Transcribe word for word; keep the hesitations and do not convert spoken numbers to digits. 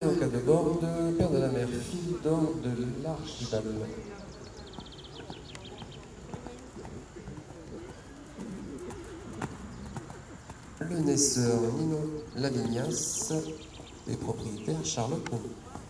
Au cas de borde, père de la mer, fille d'or de l'archibald. Le naisseur Nino Lavignas et propriétaire Charlotte Pommier.